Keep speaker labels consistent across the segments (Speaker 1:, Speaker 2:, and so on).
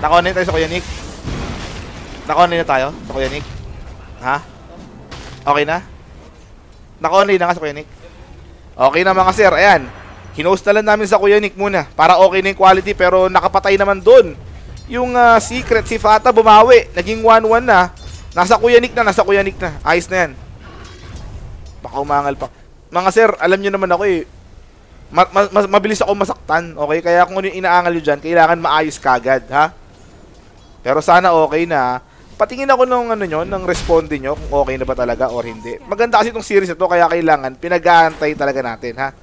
Speaker 1: Naka-online tayo sa Kuya Nick. Naka-online na tayo sa Kuya Nick. Ha? Okay na? Naka-online na nga sa Kuya Nick. Okay na mga sir, ayan. Hinost na lang namin sa Kuya Nick muna para okay na yung quality, pero nakapatay naman doon. Yung secret, si Fata bumawi. Naging 1-1 na. Nasa Kuya Nick na, Ayos na yan. Baka umangal pa. Mga sir, alam nyo naman ako eh. Mabilis ako masaktan, okay? Kaya kung ano yung inaangal nyo dyan, kailangan maayos kagad, ha? Pero sana okay na. Patingin ako ng ano nyo, ng responde nyo, kung okay na ba talaga or hindi. Maganda kasi itong series na to, kaya kailangan pinag-aantay talaga natin, ha?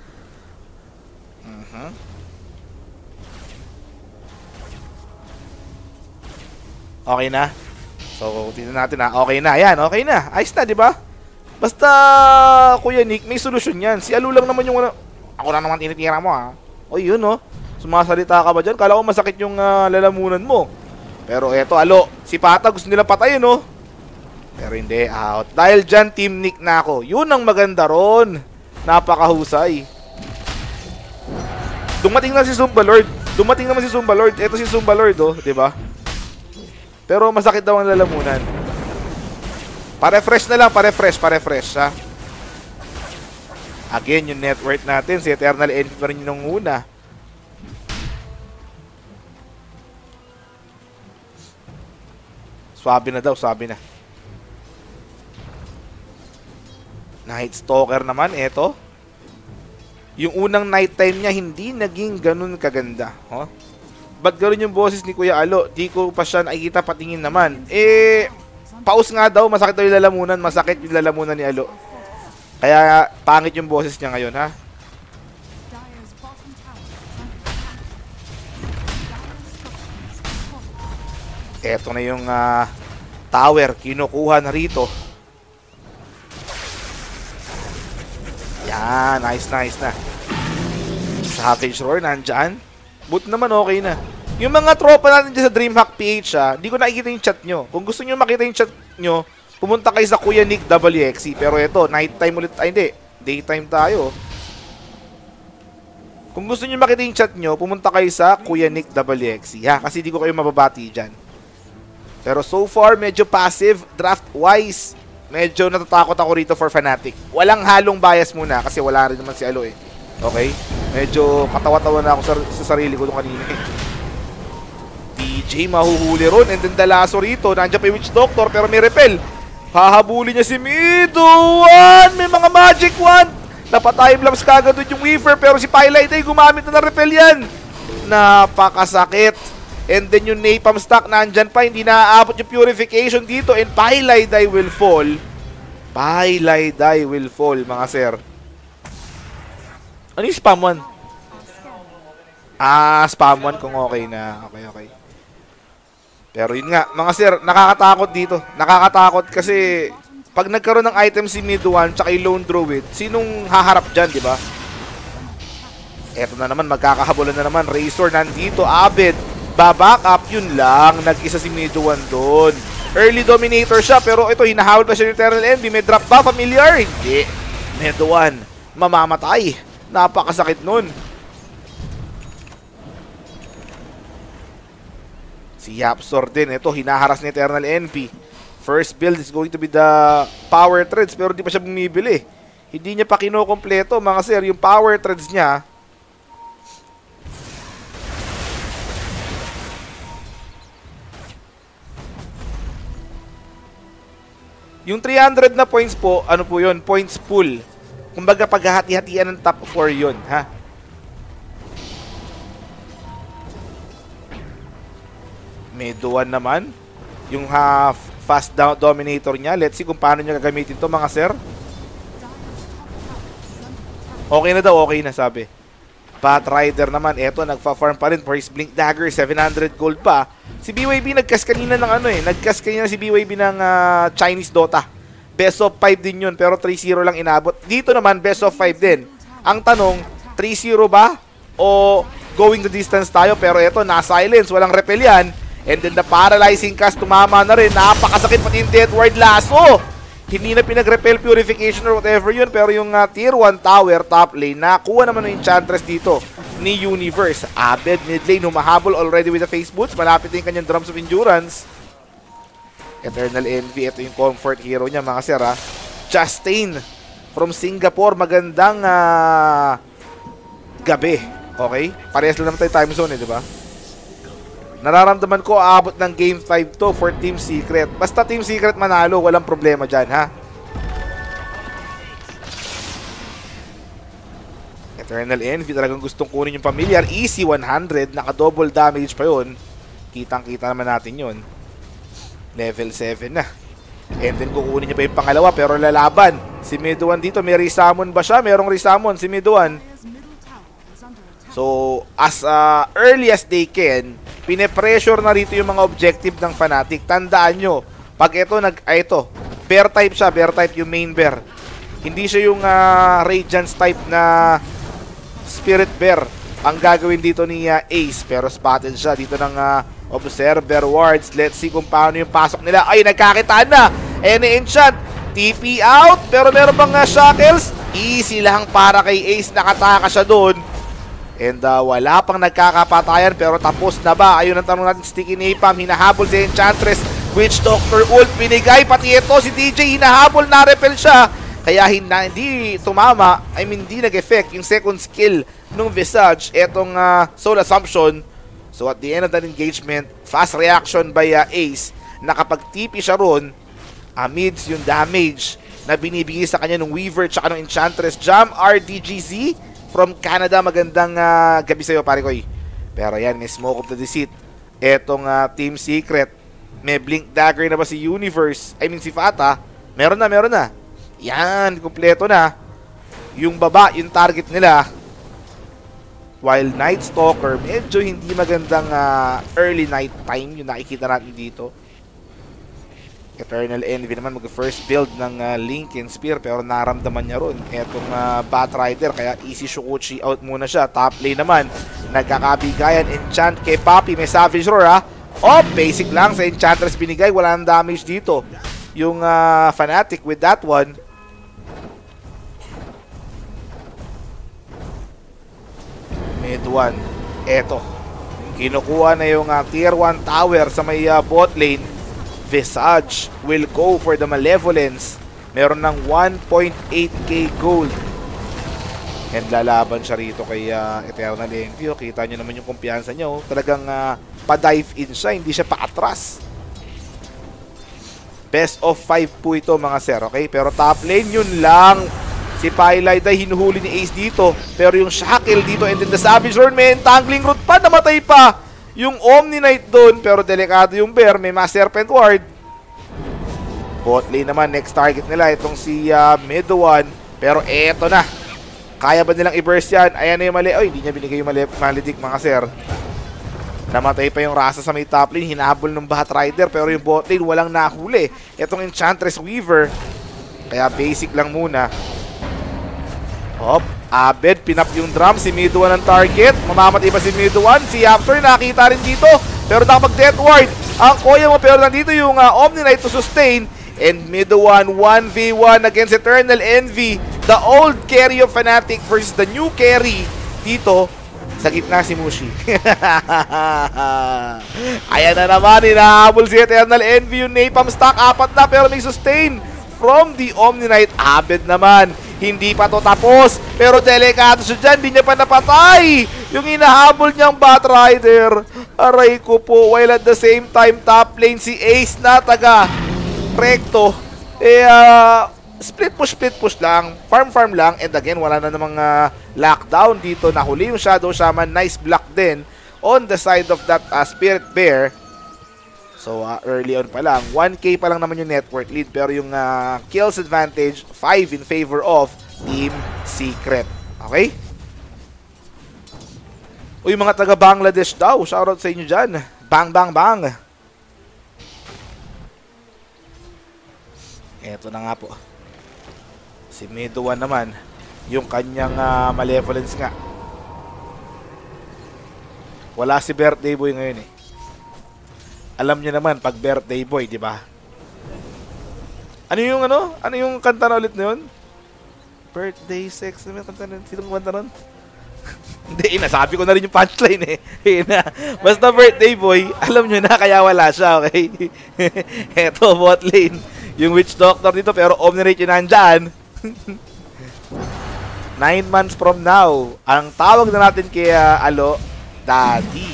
Speaker 1: Okay na. So, tingnan natin ha. Okay na. Ayan, okay na. Ayos na, di ba? Basta, Kuya Nick, may solusyon yan. Si Alu lang naman yung ano. Ako na naman tinitira mo ha. O yun no. Sumasalita ka ba dyan? Kala ko masakit yung lalamunan mo. Pero eto, Alo. Si Pata gusto nila patayin no. Pero hindi, out. Dahil dyan, Team Nick na ako. Yun ang maganda ron. Napakahusay. Dumating na si Zumba Lord. Dumating naman si Zumba Lord. Eto si Zumba Lord oh, di ba? Pero masakit daw ang lalamunan. Pa-refresh na lang, pa-refresh ha. Again, yung net worth natin, si Eternal Envy pa rin yung una. Swabe na daw, swabe na. Night Stalker naman, eto. Yung unang nighttime niya, hindi naging ganun kaganda. Oh? Ba't gano'n yung boses ni Kuya Alo? Di ko pa siya nakikita, patingin naman. Eh, paus nga daw, masakit daw yung lalamunan. Masakit yung lalamunan ni Alo. Kaya pangit yung boses niya ngayon, ha? Eto na yung tower. Kinukuha na rito. Yan, nice na. Savage Roar, nandyan. But naman okay na. Yung mga tropa natin dyan sa DreamHack PH hindi ko nakikita yung chat nyo. Kung gusto nyo makita yung chat nyo, pumunta kayo sa Kuya Nick WXC. Pero ito, nighttime ulit. Ay hindi, daytime tayo. Kung gusto nyo makita yung chat nyo, pumunta kayo sa Kuya Nick WXC. Ha? Kasi di ko kayo mababati dyan. Pero so far, medyo passive, draft-wise. Medyo natatakot ako rito for Fnatic. Walang halong bias muna kasi wala rin naman si Alo eh. Okay? Medyo katawa-tawa na ako sa sarili ko nung kanina eh. DJ mahuhuli ron. And then Dalaso rito. Nandiyan pa yung Witch Doctor pero may repel. Hahabulin niya si Mido1. May mga magic wand. Napatime lamps kagad doon yung Weaver. Pero si Pylite ay gumamit na ng repel yan. Napakasakit. And then yung Napalm Stack nandyan pa. Hindi naaabot yung Purification dito. And Pylite will fall. Pylite will fall mga sir. Ano yung spam 1? Spam 1 kung okay na. Okay. Pero yun nga, mga sir, nakakatakot dito. Nakakatakot kasi pag nagkaroon ng item si Mido1 tsaka yung Lone Druid, sinong haharap dyan, di ba? Eto na naman, magkakahabulan na naman. Razor nandito, Abed. Baback up, yun lang. Nag-isa si Mido1 doon. Early dominator siya, pero ito, hinahawal pa siya ng Eternal Envy. May drop ba? Familiar? Hindi. Mido1, mamamatay. Napakasakit nun. Si Yapzor din. Ito, hinaharas ni Eternal Envy. First build is going to be the power treads. Pero di pa siya bumibili. Hindi niya pa kinokompleto, mga sir. Yung power treads niya. Yung 300 na points po, ano po yun? Points pool. Kumbaga paghahati-hatian ng top 4 yun, ha? Mido1 naman. Yung fast down dominator niya. Let's see kung paano niya gagamitin to mga sir. Okay na daw, okay na sabi. Batrider naman, eto, nagfa-farm pa rin for his Blink Dagger, 700 gold pa. Si BYB nagcast kanina ng ano eh. Nagcast kanina si BYB ng Chinese Dota. Best of 5 din yun, pero 3-0 lang inabot. Dito naman, best of 5 din. Ang tanong, 3-0 ba? O going the distance tayo? Pero eto, na-silence, walang repel yan. And then the paralyzing cast, tumama na rin. Napakasakit pati yung Deathward Lasso. Hindi na pinag-repel Purification or whatever yun. Pero yung tier 1 tower, top lane, nakuha naman ng Enchantress dito ni Universe. Abed mid lane, humahabol already with the face boots. Malapit din kanyang drums of endurance. Eternal Envy, ito yung comfort hero niya mga sir ha. Justin from Singapore, magandang gabi. Okay? Parehas lang naman tayo time zone di ba? Nararamdaman ko aabot ng game 5 to for Team Secret. Basta Team Secret manalo, walang problema dyan ha. Eternal Envy talagang gustong kunin yung familiar. Easy 100, naka-double damage pa yun. Kitang-kita naman natin yun. Level 7 na. And then kukunin niya pa yung pangalawa pero lalaban. Si Miduan dito, may resummon ba siya? Merong resummon si Miduan. So, as early as they can, pine-pressure na rito yung mga objective ng Fnatic. Tandaan nyo, pag ito, bear type siya, bear type yung main bear. Hindi siya yung Radiance type na Spirit Bear. Ang gagawin dito ni Ace, pero spotted siya dito ng Observer Wards. Let's see kung paano yung pasok nila. Ay, nagkakitaan na! Any enchant, TP out, pero meron bang shackles? Easy lang para kay Ace, nakataka siya doon. And wala pang nagkakapatayan, pero tapos na ba? Ayun ang tanong natin, Sticky Napalm, hinahabol si Enchantress, Witch Doctor Ult, pinigay, pati ito si DJ, hinahabol, na-repel siya. Kaya hindi tumama, hindi nag-effect yung second skill nung Visage, etong Soul Assumption. So at the end of that engagement, fast reaction by Ace, nakapag-TP siya ron, amidst yung damage na binibigay sa kanya ng Weaver tsaka ng Enchantress. Jam RDGZ from Canada, magandang gabi sa'yo pare koy. Pero yan, may Smoke of the Deceit. Etong Team Secret, may Blink Dagger na ba si Universe? Si Fata, meron na. Yan, kumpleto na. Yung baba, yung target nila. While Night Stalker, medyo hindi magandang early night time yung nakikita natin dito. Eternal Envy naman mag-first build ng Lincoln Spear pero naramdaman niya ron etong Batrider, kaya easy Shukuchi out muna siya. Top lane naman, nagkakabigayan. Enchant kay Poppy, may Savage Roar ha. Oh, basic lang sa Enchantress binigay, wala nang damage dito. Yung Fnatic with that one. Mid 1, eto, kinukuha na yung tier 1 tower sa may bot lane. Visage will go for the Malevolence. Meron ng 1.8k gold. And lalaban siya rito kay Eternal Envy. Kita nyo naman yung kumpiyansa niya. Talagang pa-dive in siya, hindi siya pa-atras. Best of 5 po ito mga sir, okay? Pero top lane, yun lang. Si Pylite ay hinuhuli ni Ace dito. Pero yung Shackle dito and then the Savage Roar, may entangling root pa, namatay pa yung Omni Knight doon. Pero delikado yung Bear, may Mass Serpent Ward. Bot lane naman, next target nila, itong si Miduan. Pero eto na. Kaya ba nilang i-burst yan? Ayan na yung mali. Ay, hindi niya binigay yung Maledict mga sir. Namatay pa yung Rasa sa may top lane. Hinahabol ng Batrider. Pero yung bot lane walang nahuli. Itong Enchantress Weaver. Kaya basic lang muna. Hop, Abed, pinap yung drum. Si Miduan ang target. Mamamatay pa si Miduan. Si Yapster nakita rin dito. Pero nakapag-Death Ward ang Koya mo. Pero nandito yung Omni Knight to sustain. And Miduan 1v1 against Eternal Envy. The old carry of Fnatic versus the new carry. Dito, sa gitna si Mushi. Ayan na naman, hinahabol si Eternal Envy. Yung Napalm stack, 4 na pero may sustain from the Omni Knight. Abed naman, hindi pa to tapos. Pero delikado siya dyan, hindi niya pa napatay yung hinahabol niyang Batrider. Aray ko po, while at the same time, top lane si Ace na taga Recto. Split push lang, farm lang, and again wala na namang lockdown dito. Nahuli yung Shadow Shaman, nice block din on the side of that Spirit Bear. So early on pa lang, 1k pa lang naman yung network lead, pero yung kills advantage 5 in favor of Team Secret. Okay? Uy, mga taga Bangladesh daw, shoutout sa inyo dyan. Bang bang bang. Eto na nga po. Si Miduan naman, yung kanyang Malevolence nga. Wala si Birthday Boy ngayon eh. Alam niyo naman pag Birthday Boy, di ba? Ano yung ano? Ano yung kanta na ulit na yun? Birthday sex. Ano yung kanta na yun? Sinong kanta nun? Hindi, nasabi ko na rin yung punchline eh. Basta birthday boy, alam nyo na kaya wala siya, okay? Eto, bot lane. Yung Witch Doctor dito, pero Omni-Rate yung nandyan. 9 months from now, ang tawag na natin kay Alo, Daddy.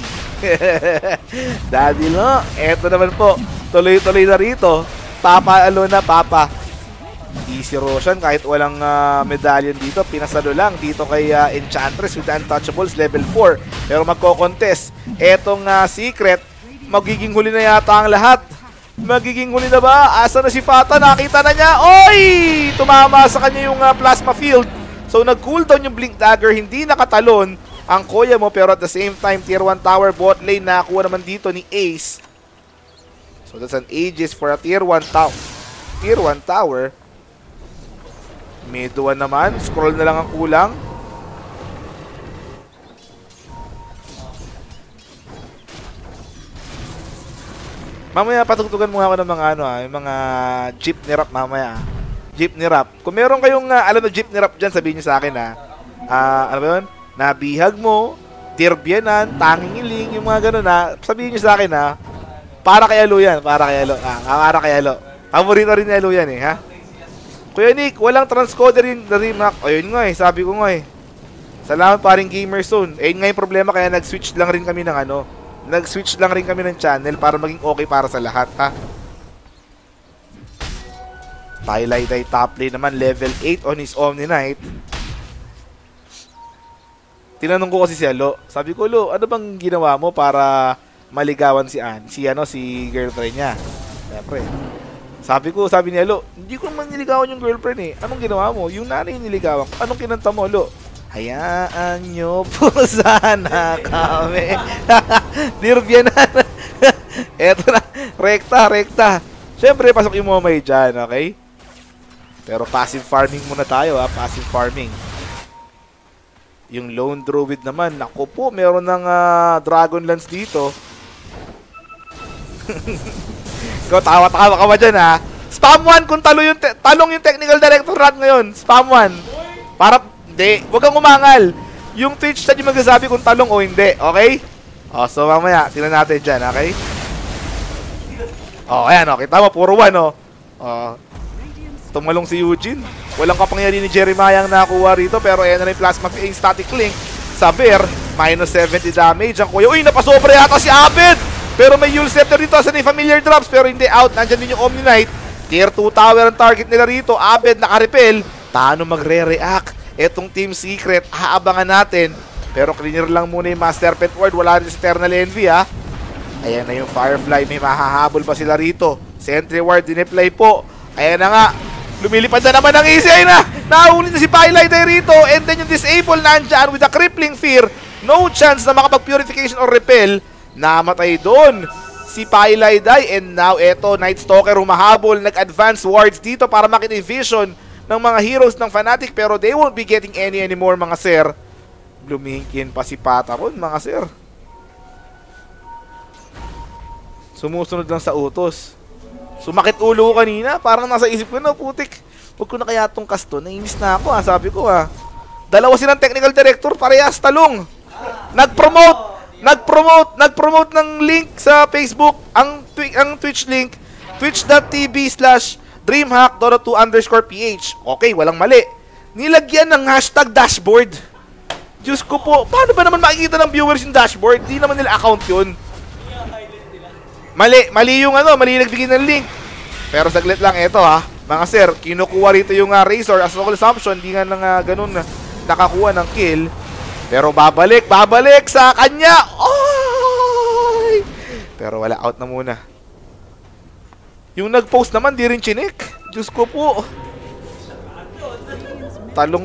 Speaker 1: Daddy no, eto naman po. Tuloy-tuloy na rito. Papa Alo na, Papa. Easy Roshan kahit walang medallion dito, pinasalo lang dito kay Enchantress with the Untouchables level 4. Pero magko-contest. Etong Secret, magiging huli na yata ang lahat. Magiging huli na ba? Asa na si Fata? Nakita na niya. Oy! Tumama sa kanya yung plasma field. So nag-cooldown yung Blink Dagger, hindi nakatalon ang Koya mo, pero at the same time tier 1 tower bot lane nakakuha naman dito ni Ace. So that's an Aegis for a tier 1 tower. Mid 1 naman, scroll na lang ang kulang. Mamaya patugtugan mo ako ng mga yung mga jeepney rap mamaya. Jeepney rap. Kung meron kayong alam na jeepney rap dyan, sabihin nyo sa akin ano ba yun? Nabihag mo, tirbyanan, tanging iling, yung mga gano'n sabihin nyo sa akin para kay Alo yan, para kay Alo. Para kay Alo. Paborito rin ni Alo yan ha. Kuya Nick, walang transcoder yung Dreamhack. Ayun nga sabi ko nga Salamat paring Gamer Zone. Ayun nga yung problema, kaya nag-switch lang rin kami ng Nag-switch lang rin kami ng channel para maging okay para sa lahat Taylay top lane naman, level 8 on his Omni Knight. Tinanong ko kasi si Alo. Sabi ko, Lo, ano bang ginawa mo para maligawan si girlfriend niya? Siyempre. Sabi ni Alo, hindi ko naman niligawan yung girlfriend Anong ginawa mo? Yung nanay niligawan. Anong kinanta mo, Alo? Hayaan nyo po sana kami. Dirbyanan. Eto na. Rekta. Siyempre, pasok yung momay dyan, okay? Pero passive farming muna tayo, passive farming. Yung Lone Druid naman, naku po, meron ng Dragonlance dito. Ikaw, tawa-tawa ka ba dyan, Spam 1 kung talong yung technical director rat ngayon. Spam 1. Para, hindi, huwag kang umangal. Yung Twitch chat yung magsasabi kung talong o hindi, okay? So mamaya, tingnan natin dyan, okay? Ayan, kita mo, puro 1, tumalong si Eugene. Walang kapangyarihan ni Jeremiah ang nakuha rito, pero ayan na yung plasma static link sa Bear. Minus 70 damage ang kuya. Uy, napasobra yata si Abed! Pero may Yule Scepter dito sa familiar drops, pero hindi out. Nandyan din yung Omni Knight. Tier 2 tower ang target nila rito. Abed naka-repel. Paano magre-react? Etong Team Secret, aabangan natin. Pero cleaner lang muna yung Master Serpent Ward. Wala rin Eternal Envy Ayan na yung Firefly. May mahahabol pa sila rito. Sentry Ward, dineply po. Ayan na nga. Lumilipad na naman ang easy. Ayan na. Nahuli na si Pylite rito. And then yung Disable nandyan with a Crippling Fear. No chance na makapag-purification or repel. Namatay doon si Pylite. And now eto, Night Stalker humahabol. Nag-advance wards dito para makita yung vision ng mga heroes ng Fnatic. Pero they won't be getting any anymore mga sir. Lumingkin pa si Pataron mga sir. Sumusunod lang sa utos. Sumakit ulo ko kanina. Parang nasa isip ko na, putik. Huwag ko na kaya itong kasto. Nainis na ako sabi ko Dalawa silang technical director, parehas talong. Nag-promote ng link sa Facebook. Ang Twitch link, twitch.tv/dreamhack.2_ph. Okay, walang mali. Nilagyan ng hashtag dashboard. Diyos ko po, paano ba naman makikita ng viewers yung dashboard? Di naman nila account yun. Mali yung mali nagbigay ng link. Pero saglit lang ito mga sir, kinukuha rito yung Razor as local assumption, hindi nga lang ganun nakakuha ng kill. Pero babalik sa kanya. Oy! Pero wala, out na muna. Yung nag-post naman, di rin chinik. Diyos ko po. Talong.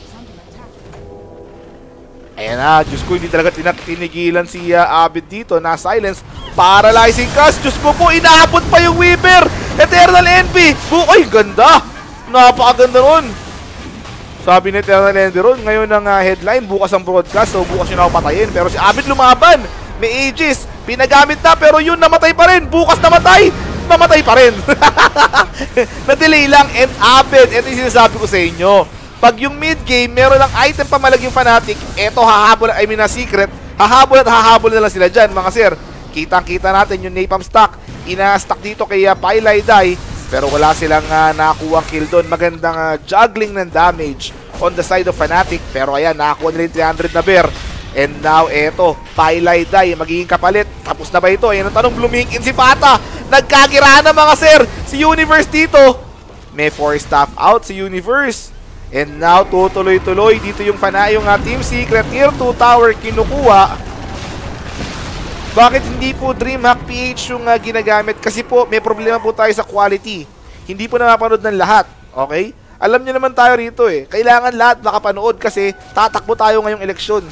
Speaker 1: Ayan na, Diyos ko, hindi talaga tinigilan si Abed dito. Na-silence. Paralyzing cast. Diyos ko po, inaabot pa yung Weaver. Eternal Envy. Ay, ganda. Napakaganda nun. Sabi ni Eternal Envy ron, ngayon ang headline, bukas ang broadcast. So, bukas yun ako patayin. Pero si Abed lumaban. May Aegis. Pinagamit na, pero yun, namatay pa rin. Bukas namatay. Namatay pa rin. Na-delay lang. And Abed, ito yung sinasabi ko sa inyo. Pag yung mid-game, meron ng item pamalag yung Fnatic, eto hahabol, I mean na Secret, hahabol na lang sila dyan, mga sir. Kitang-kita natin yung Napalm stock. Ina-stack dito kay Paylaiday, pero wala silang nakakuha kill doon. Magandang juggling ng damage on the side of Fnatic, pero ayan, nakakuha nila yung 300 na bear. And now, eto, Paylaiday, magiging kapalit. Tapos na ba ito? Ayan ang tanong, blumingin si Fata. Nagkakiraan na, mga sir, si Universe dito. May 4 staff out si Universe. And now, tutuloy-tuloy dito yung Team Secret Tier 2 tower kinukuha. Bakit hindi po DreamHack PH yung ginagamit? Kasi po, may problema po tayo sa quality. Hindi po napapanood ng lahat. Okay? Alam niyo naman tayo rito eh. Kailangan lahat makapanood kasi tatakbo tayo ngayong eleksyon.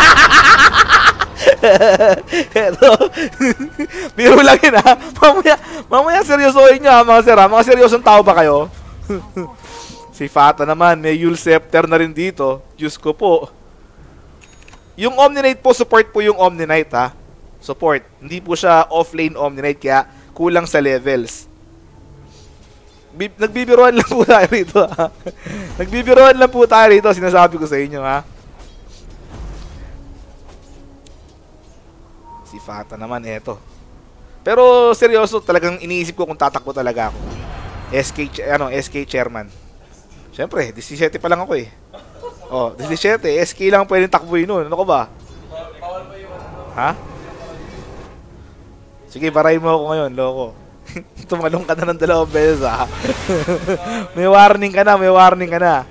Speaker 1: Eto. Biro lang yun ha. Mamaya seryosohin nyo ha, mga sir ha. Mga seryosong tao ba kayo? Si Fata naman, may Yule Scepter na rin dito. Diyos ko po. Yung Omni-Knight po, support po yung Omni-Knight ha. Support. Hindi po siya off-lane Omni-Knight kaya kulang sa levels. Nagbibiroan lang po tayo rito ha. Nagbibiroan lang po tayo rito. Sinasabi ko sa inyo ha. Si Fata naman, eto. Pero seryoso, talagang iniisip ko kung tatakbo talaga ako. SK chairman. Siyempre, 17 pa lang ako eh. Oh, 17. SK lang pwedeng takbuhin nun. Ano ko ba? Ha? Sige, baray mo ako ngayon, loko. Tumalong ka na ng 2 beses ha. May warning ka na, may warning ka na.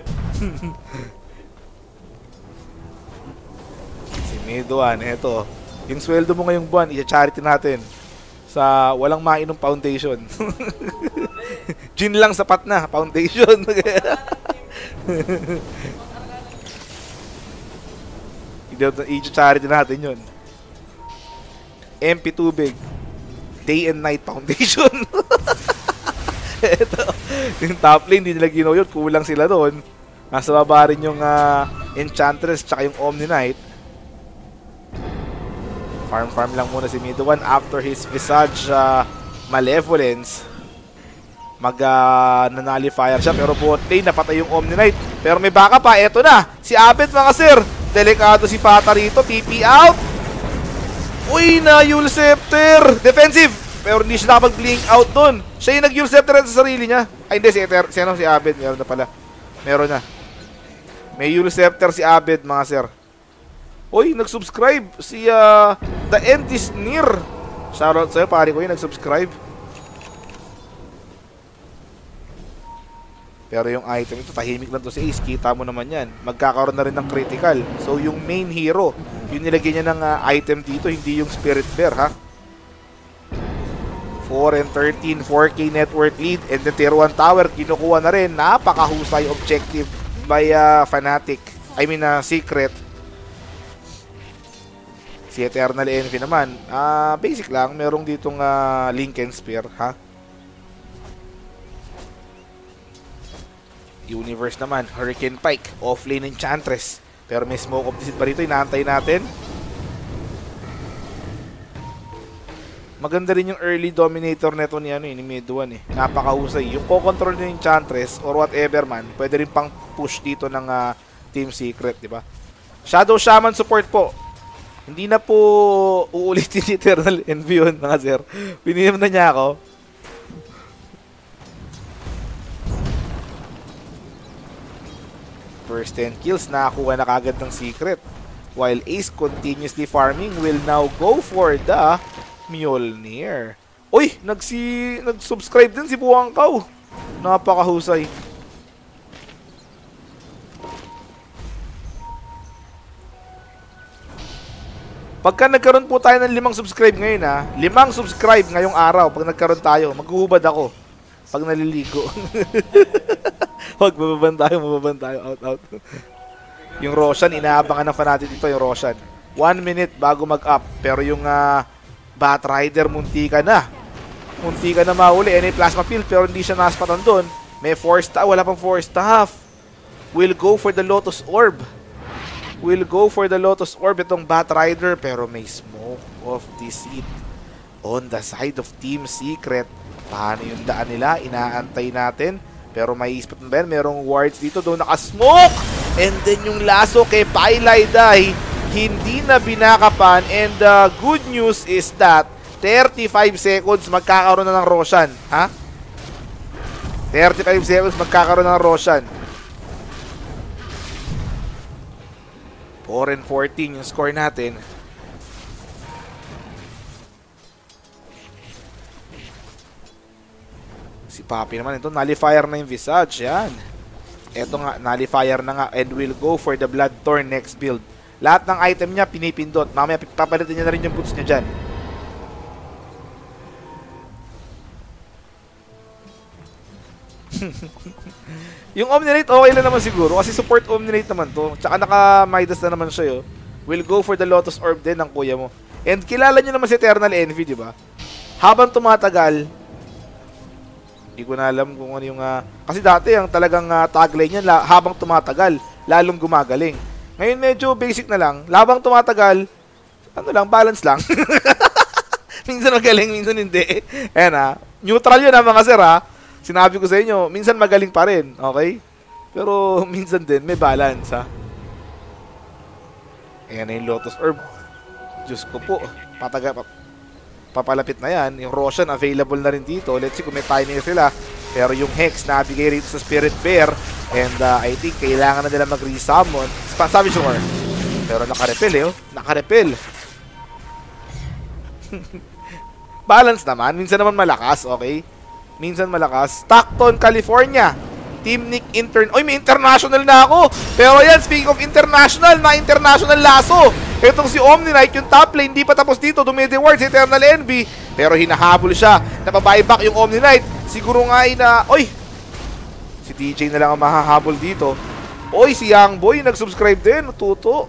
Speaker 1: Si Meduan, eto. Yung sweldo mo ngayong buwan, i-charity natin sa walang mainom foundation. Gin lang sapat na, foundation. I-charity natin yun. MP Tubig, Day and Night Foundation. Ito, yung top lane, hindi nila ginawa yun. Kulang sila doon. Nasa baba rin yung Enchantress tsaka yung Omni Knight. Farm lang muna si Meduan after his Visage Malevolence. Mag-nullifier siya pero bot lane napatay yung Omni Knight. Pero may backup pa, eto na. Si Abed, mga sir. Delikado si Fata rito. TP out. Uy, na Yule Scepter. Defensive. Pero hindi siya nakapag-blink out doon. Siya yung nag-Yule Scepter sa sarili niya. Ay hindi, si Abed. Meron na pala. Meron na. May Yule Scepter si Abed, mga sir. Uy, nag-subscribe si The End is Near. Shoutout sa'yo, pare ko yun, nag-subscribe. Pero yung item ito, tahimik lang to si Ace. Kita mo naman yan. Magkakaroon na rin ng critical. So yung main hero, yung nilagay niya ng item dito, hindi yung Spirit Bear ha. 4 and 13, 4K net worth lead. And the tier 1 tower, kinukuha na rin. Napakahusay objective by Fnatic. I mean, Secret. Si Eternal Envy naman, basic lang, merong ditong Linken Spear, ha? Universe naman, Hurricane Pike, offlane Enchantress. Pero may smoke of deceit pa rito, inaantay natin. Maganda rin yung early dominator neto ni ni Meduan eh. Napakahusay. Yung co-control ng Enchantress or whatever man, pwede rin pang push dito ng Team Secret, di ba? Shadow Shaman support po. Hindi na po uulitin si Eternal Envy yun, mga sir. Pininem na niya ako. First 10 kills, nakakuha na kagad ng Secret. While Ace continuously farming will now go for the Mjolnir. Uy! Nag-subscribe din si Buwangkaw. Napakahusay. Pagka nagkaroon po tayo ng 5 subscribe ngayon 5 subscribe ngayong araw, pag nagkaroon tayo, maghuhubad ako pag naliligo. Wag, mababan tayo, out. Yung Roshan, inaabangan ng fanatic dito yung Roshan. 1 minute bago mag-up, pero yung Batrider, munti ka na mahuli. Any plasma field, pero hindi siya naspatan doon. May 4 staff, wala pang 4 staff. Will go for the Lotus Orb. Itong Batrider, pero may smoke of deceit on the side of Team Secret. Paano yung daan nila? Inaantay natin. Pero may spot ba yan? Merong wards dito. Doon nakasmoke! And then yung laso kay Pailaiday, hindi na binakapan. And the good news is that 35 seconds magkakaroon na ng Roshan. Ha? 35 seconds magkakaroon na ng Roshan. 4 and 14 yung score natin. Si Papi naman ito, nullifier na yung Visage. Yan. Ito nga, nullifier na nga. And will go for the Bloodthorn next build. Lahat ng item niya, pinipindot. Mamaya, papalitan niya na rin yung boots niya dyan. Yung Omnirate, okay lang naman siguro. Kasi support Omnirate naman to. Tsaka naka-Midas na naman siya, yo. Will go for the Lotus Orb din ng kuya mo. And kilala nyo naman si Eternal Envy, di ba? Habang tumatagal, hindi ko na alam kung ano yung... kasi dati, ang talagang tagline niya, habang tumatagal, lalong gumagaling. Ngayon medyo basic na lang. Habang tumatagal, ano lang, balance lang. Minsan magaling, minsan hindi. Ayan neutral yun mga sir Sinabi ko sa inyo, minsan magaling pa rin, okay? Pero minsan din, may balance Ayan na yung Lotus Orb. Diyos ko po, papalapit na yan. Yung Roshan available na rin dito. Let's see kung may timing sila. Pero yung Hex nabigay rito sa Spirit Bear. And I think kailangan na nila mag-resummon. Savage Roar. Pero naka-repel Naka-repel. Balance naman. Minsan naman malakas, okay? Minsan malakas. Stockton, California. Team Nick may international na ako. Pero yan, speaking of international, na international laso. Itong si Omni Knight, yung top lane, hindi pa tapos dito. Dumideward si Eternal Envy. Pero hinahabol siya. Napabuyback yung Omni Knight. Siguro nga si DJ na lang ang mahahabol dito. Si Young Boy, nag-subscribe din. Tuto.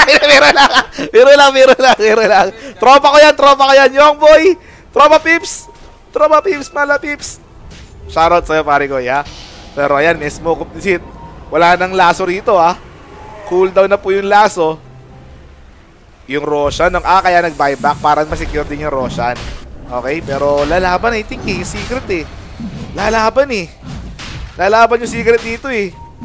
Speaker 1: Biro lang. Tropa ko yan, Young Boy. Tropa Pips, mala Pips. Shoutout sa'yo, pare ko, Pero ayan, may smoke of deceit. Wala nang laso rito, Cooldown na po yung laso. Yung Roshan, kaya nag-buyback para ma-secure din yung Roshan. Okay, pero lalaban I think yung secret Lalaban yung secret dito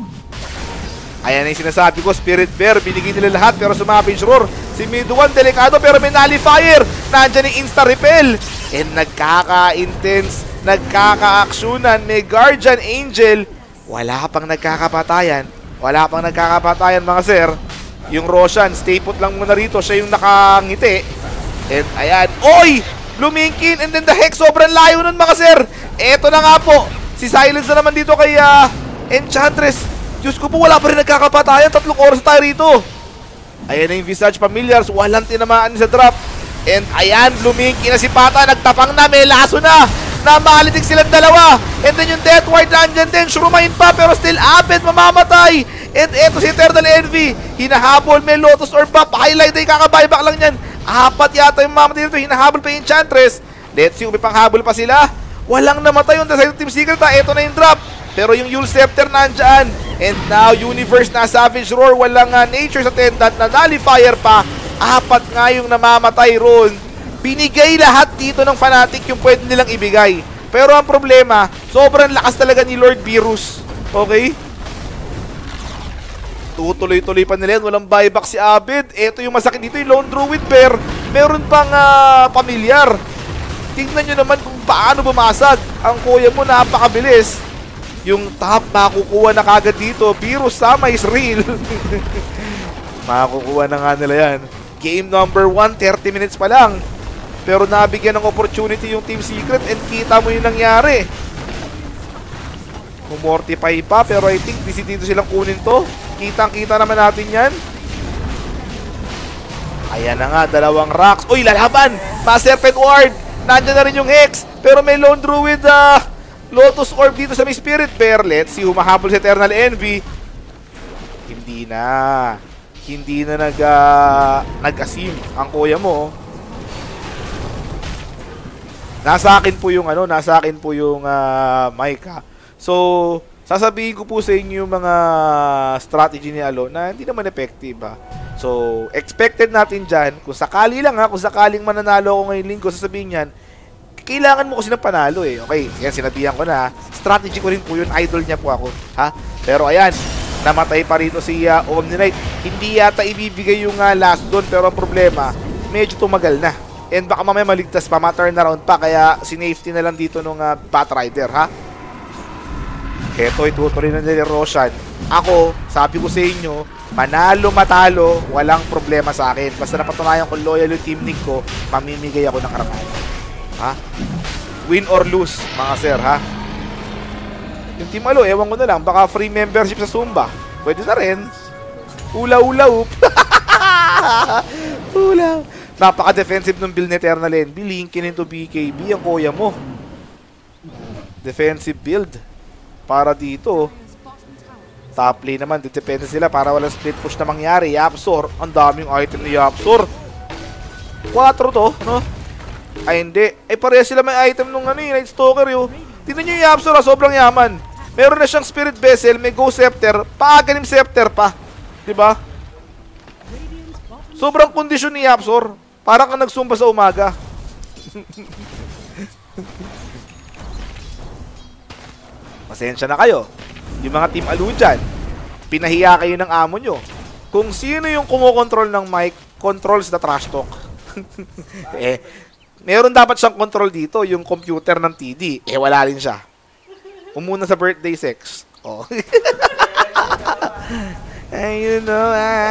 Speaker 1: Ayan yung sinasabi ko, Spirit Bear, binigay nila lahat pero sumabage roar. Si Midwan, delikado pero may nullifier. Nandyan yung insta-repel. And nagkaka-intense, nagkaka-aksyonan, may Guardian Angel. Wala pang nagkakapatayan mga sir. Yung Roshan, stay put lang muna rito. Siya yung nakangiti. And ayan, lumingkin. And then the Hex, sobrang layo nun mga sir. Eto na nga po, si Silence na naman dito kay Enchantress. Diyos ko po, wala pa rin nagkakapatayan. 3 oras tayo rito. Ayan na yung Visage Familiars. Walang tinamaan sa drop. And ayan, lumingki na si Pata. Nagtapang na, may laso na. Namalitig silang dalawa. And then yung Death Ward nandyan din. Surumahin pa, pero still Abed mamamatay. And eto si Eternal Envy. Hinahabol, may Lotus Orb pa. Highlight ay kakabuyback lang yan. 4 yata yung mamamatay dito. Hinahabol pa yung Enchantress. Let's see, may panghabol pa sila. Walang namatay yung side of Team Secret. Eto na yung drop. Pero yung Yule Scepter nandyan. And now, Universe na Savage Roar. Walang Nature's Attendant na nullifier pa. 4 nga yung namamatay ron. Binigay lahat dito ng Fnatic yung pwede nilang ibigay. Pero ang problema, sobrang lakas talaga ni Lord Beerus. Okay? Tutuloy-tuloy pa nila yan. Walang buyback si Abed. Ito yung masakit dito, yung Lone Druid Bear. Meron pang pamilyar. Tingnan nyo naman kung paano bumasag. Ang kuya mo napakabilis. Yung top makukuha na kagad dito. Beerus sama is real. Makukuha na nga nila yan. Game number 1, 30 minutes pa lang. Pero nabigyan ng opportunity yung Team Secret and kita mo yung nangyari. Mumortify pa pero I think dito silang kunin to. Kitang-kita naman natin yan. Ayan na nga, 2 rocks. Uy, lalaban! Serpent Ward! Nandiyan na rin yung Hex. Pero may Lone Druid Lotus Orb dito sa may Spirit Bear. Let's see, humahabol si Eternal Envy. Hindi na nag-asim ang kuya mo. Nasa akin po yung mic So, sasabihin ko po sa inyo yung mga strategy ni Alo na hindi naman effective So, expected natin dyan, kung sakali lang kung sakaling mananalo ako ngayong linggo, sasabihin yan, Kailangan mo kasi ng panalo eh. Okay, yan sinabihan ko na. Strategy ko rin po yun. Idol niya po ako. Ha? Pero ayan, namatay pa rito si Omni Knight. Hindi yata ibibigay yung last doon. Pero ang problema, medyo tumagal na. And baka mamaya maligtas pa, ma-turn around pa. Kaya sinafety na lang dito nung Batrider, ha? Eto, itutuloy na nila Roshan. Ako, sabi ko sa inyo, manalo, matalo, walang problema sa akin. Basta napatunayan ko loyal yung team Nick ko, mamimigay ako ng harapan. Ha? Win or lose, mga sir, ha? Yung Team Alo, ewan ko na lang, baka free membership sa Zumba. Pwede na rin. Ula-ula-up. Ula. Napaka-defensive ng build ni Eternal Envy. Linkin into BKB, ang kuya mo. Defensive build. Para dito. Top lane naman, depende sila para walang split push na mangyari. Yapsor, ang daming item ni Yapsor. 4 to, no? Ay hindi. Ay pareha sila may item nung Night Stalker yun. Tingnan nyo yung Yapsor, sobrang yaman. Meron na siyang Spirit Vessel, may Go Scepter, paaganim Scepter pa. Diba? Sobrang kondisyon ni Yapsor. Parang kang nagsumba sa umaga. Pasensya na kayo. Yung mga Team Alu dyan, pinahiya kayo ng amo nyo. Kung sino yung kumokontrol ng mic, controls the trash talk. Meron dapat siyang control dito, yung computer ng TD. Wala rin siya. Umuna sa birthday sex. Oh. You know,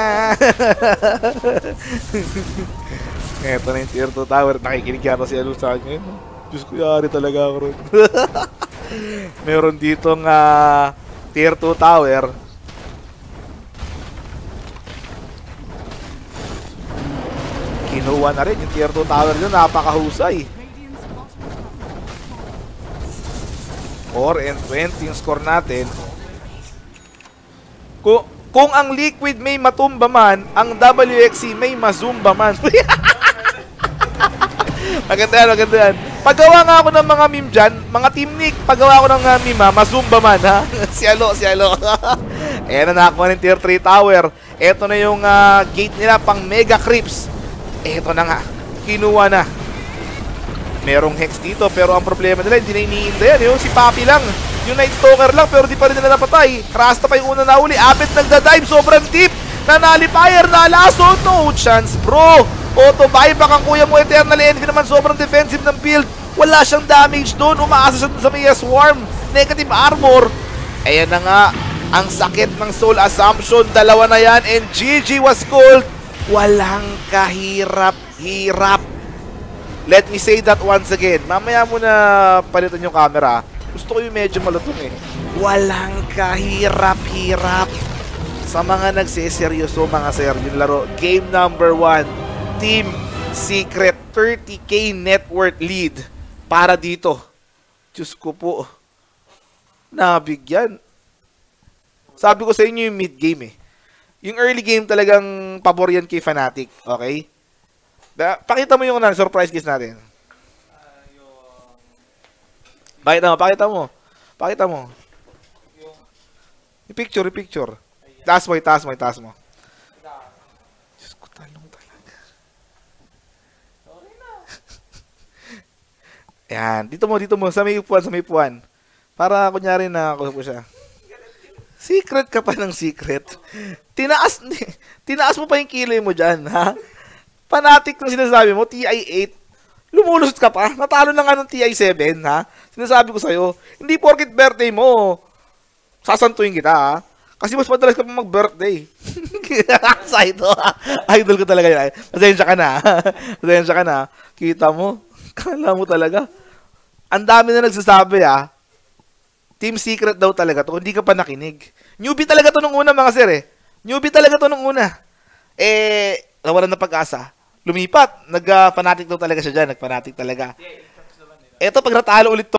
Speaker 1: Eto na yung tier 2 tower. Nakikinig yata si Alu sa akin. Diyos ko, yari talaga ako ron. Meron ditong tier 2 tower. Kinuha na rin yung tier 2 tower nyo. Napakahusay. 4-20 yung score natin. Kung ang Liquid may matumba man, ang WXC may mazumba man. Maganda yan, maganda yan. Paggawa nga ako ng mga meme dyan, mga Team Nick, paggawa ako ng meme mazumba man, ha? Si Alo. Ayan na, nakakuha ng tier 3 tower. Eto na yung gate nila pang Mega Creeps. Eto na nga, kinuha na. Merong Hex dito, pero ang problema nila, hindi na iniinda yan. Yung si Papi lang, yung Night Stalker lang, pero di pa rin nila napatay. Rasta pa yung una na uli. Abet nagda-dive, sobrang deep. Nanalifier, nalaso, no chance, bro. Auto-buyback ang kuya mo, Eternal Envy naman, sobrang defensive ng build. Wala siyang damage doon, umaasa siya sa may Swarm. Negative armor. Ayan na nga, ang sakit ng Soul Assumption. Dalawa na yan, and GG was called. Walang kahirap-hirap. Let me say that once again. Mamaya mo na palitan yung camera. Gusto ko yung medyo malutong eh. Walang kahirap-hirap. Sa mga nagseseryoso mga sir, yung laro. Game number 1. Team Secret 30k net worth lead. Para dito. Diyos ko po. Nabigyan. Sabi ko sa inyo yung mid game eh. Yung early game talagang pabor yan kay Fnatic. Okay? Pakita mo yung surprise case natin. Pakita mo. Yung picture. Taas mo. Diyos ko, talong talaga. Yan, dito mo. Sa may upuan. Para kunyari na ako po siya. Secret ka pa ng secret. Tinaas mo pa yung kilay mo dyan, ha? Fnatic ng sinasabi mo, TI-8, lumulusot ka pa. Natalo na nga ng TI-7, ha? Sinasabi ko sa'yo, hindi porket birthday mo, sasantuin kita, ha? Kasi mas madalas ka pa mag-birthday. Saito, ha? Idol ko talaga yun. Pasensya ka na. Kita mo? Kala mo talaga. Ang dami na nagsasabi, ha? Team Secret daw talaga to. Hindi ka pa nakinig. Newbie talaga to nung una, mga sir, eh. Nawalan na pag-asa. Lumipat. Nag-Fnatic daw talaga siya dyan. Nag-Fnatic talaga. Eto, pag natalo ulit to,